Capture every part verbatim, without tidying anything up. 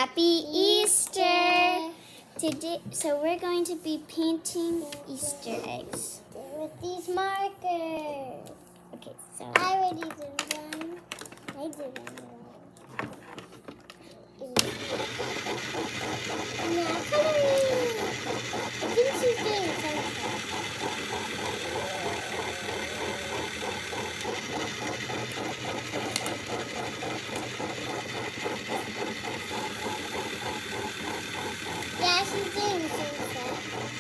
Happy Easter! Today, so we're going to be painting Easter eggs with these markers. Okay, so I already did one. I did one. Now coloring. I think she's doing something. Yeah, she's doing sunset.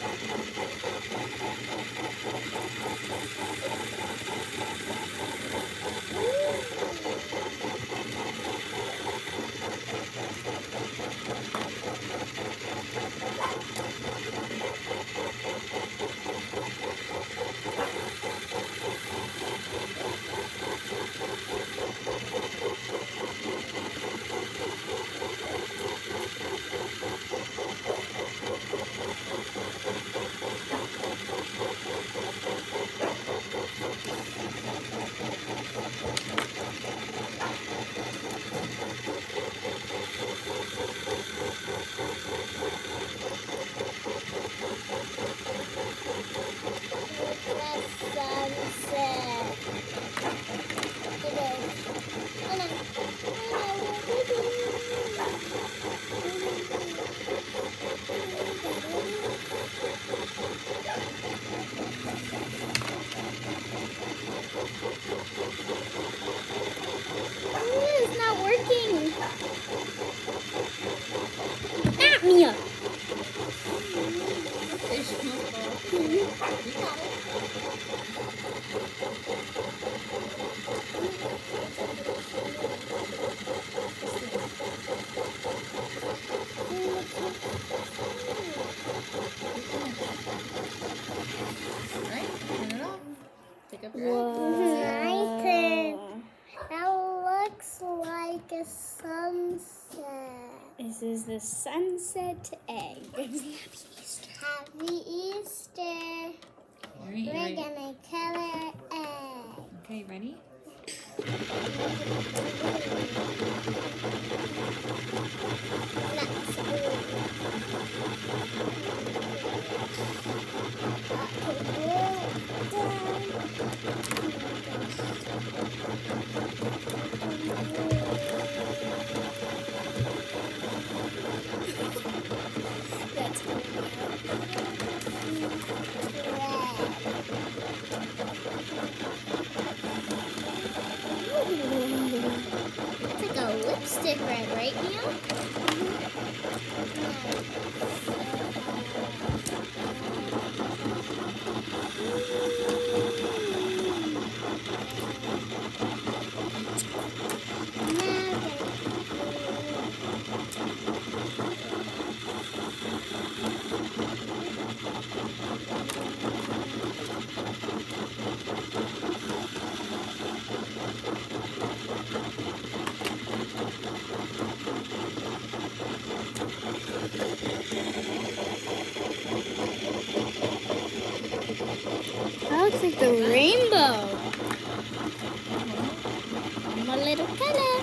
it's not working. Ah, Mia. My turn. That looks like a sunset. This is the sunset egg. Happy Easter. Happy Easter. Ready, We're ready. gonna color egg. Okay, ready? That's It's like a lipstick red, right, Mia? That looks like the rainbow. One more little color.